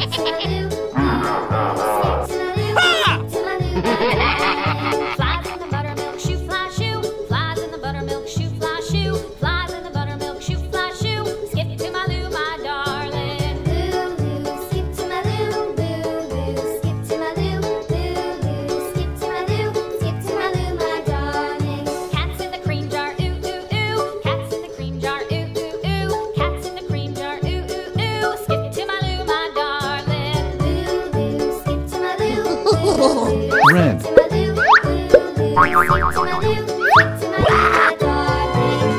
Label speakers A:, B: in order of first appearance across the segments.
A: Flies in the buttermilk shoe, fly shoe. Flies in the buttermilk shoe, fly shoe. Flies in the buttermilk shoe, fly shoe. Skip to my loo, my darling. Loo, loo, skip to my loo. Loo, loo, skip to my loo. Loo, loo, skip to my loo. Skip to my loo, my darling. Cats in the cream jar, ooh, ooh, ooh. Cats in the cream jar, ooh, ooh, ooh. Cats in the cream jar, ooh, ooh, ooh. Skip to my loo, my darling. Loo, loo, skip to my loo. Loo, loo,
B: Red.
A: skip to my loo. Loo, loo, skip to my loo. Skip to my loo, my darling.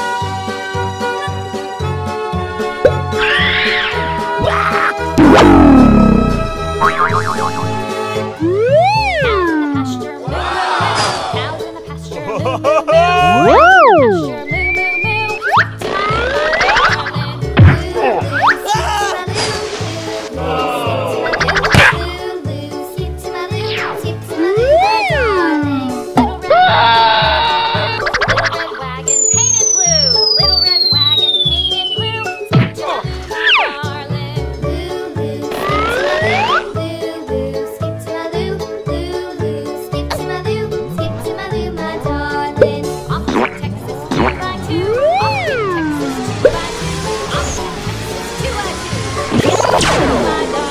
A: Cows in the pasture, moo, moo, moo. Cows in the pasture, moo, moo, moo. Pasture, moo, moo, moo. Skip to my loo, my darling. Loo, loo, skip to my loo. Skip to my loo, my darling. Little red wagon painted blue. Little red wagon painted blue. Skip to my loo, my darling. Loo, loo, skip to my loo. Loo, loo, skip to my loo. Loo, loo, skip to my loo, my darling. Off to Texas 2x2. Off to Texas 2x2. Off to Texas 2x2. Skip to my loo, my darling.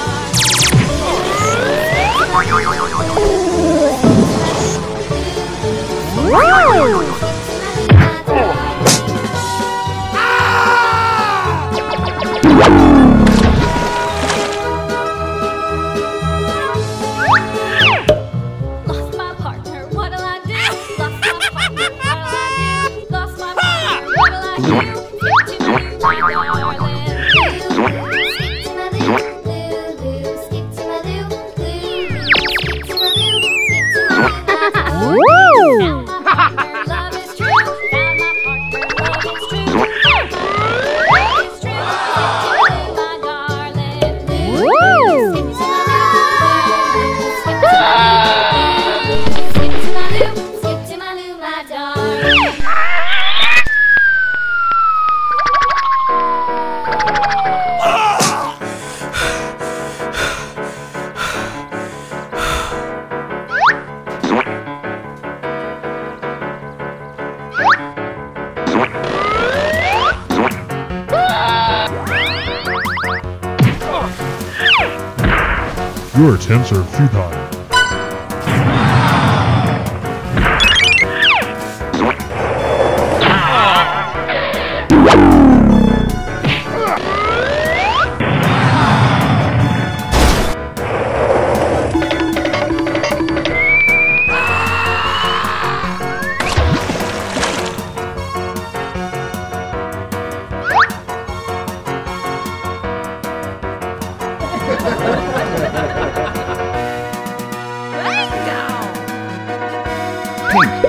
A: Lost my partner, what'll I do? Lost my partner, what'll I do? Lost my partner, what'll I do? Skip to my loo, my darling. Skip to my loo, loo, skip to my loo, loo, skip to my loo, skip to my loo, my darling. Found my partner, love is true. Found my partner, love is true. Found my partner, love is true. Skip to my loo, my darling. Loo, skip to my loo, skip to my loo. Skip to my loo, skip to my loo, my darling.
C: Your attempts are futile.
B: Pink.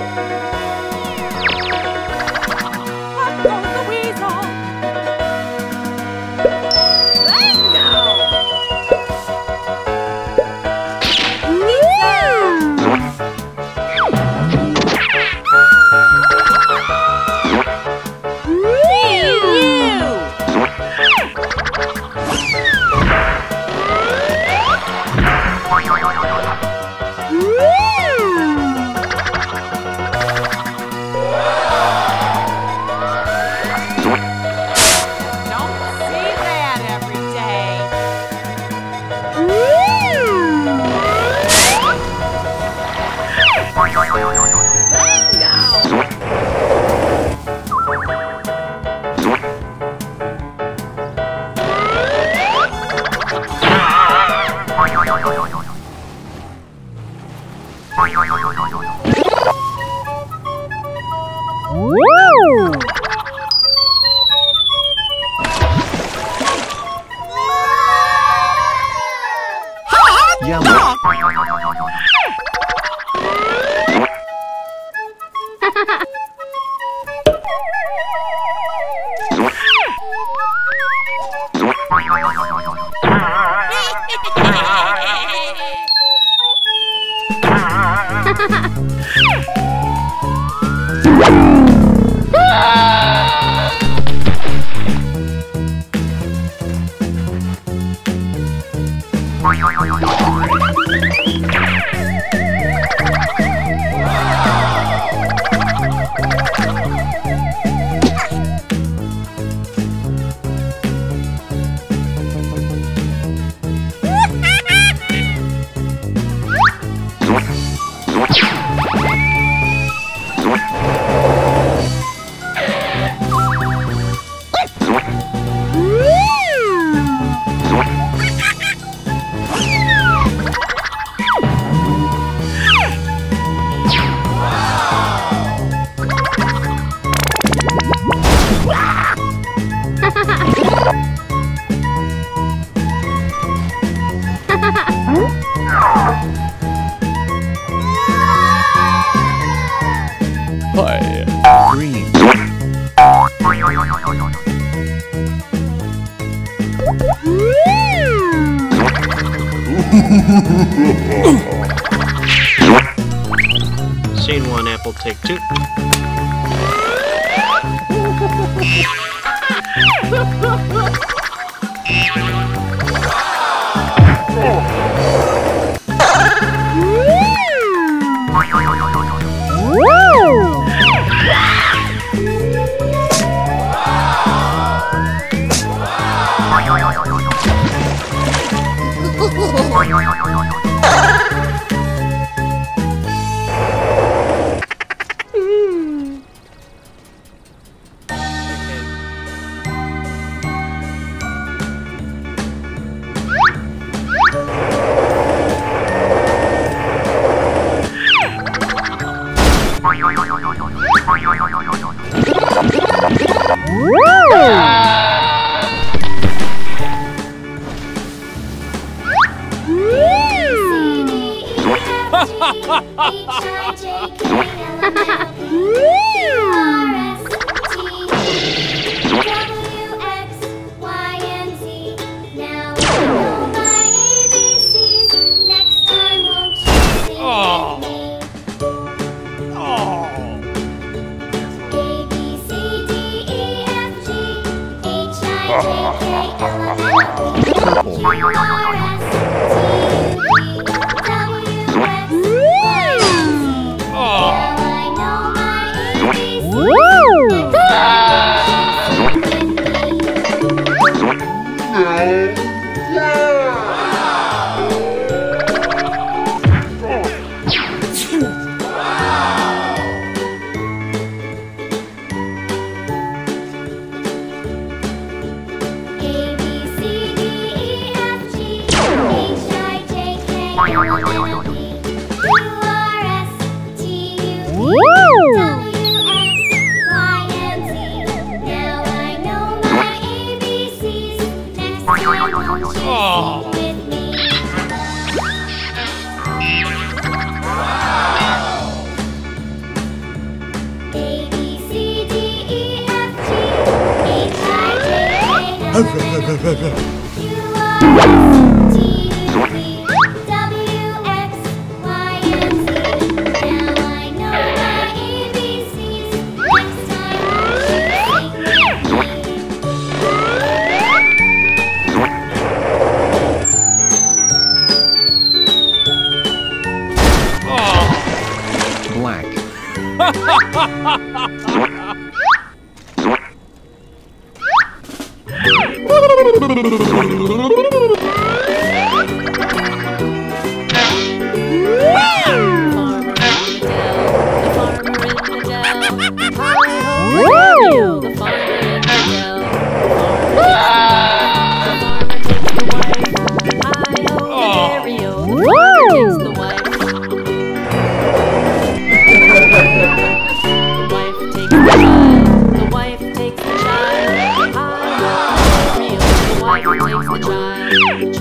B: Green.
D: Scene 1, apple, take 2.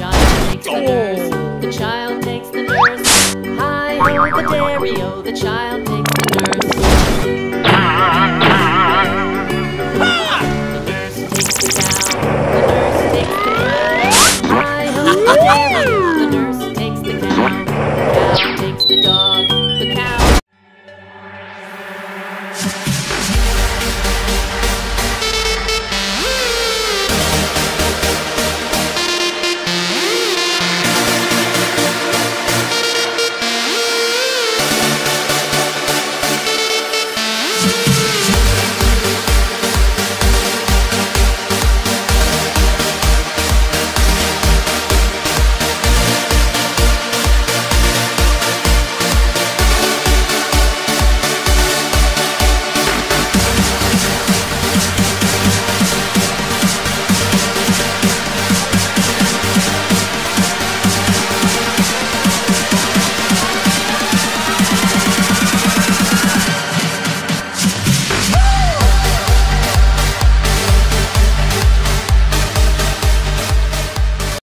A: The child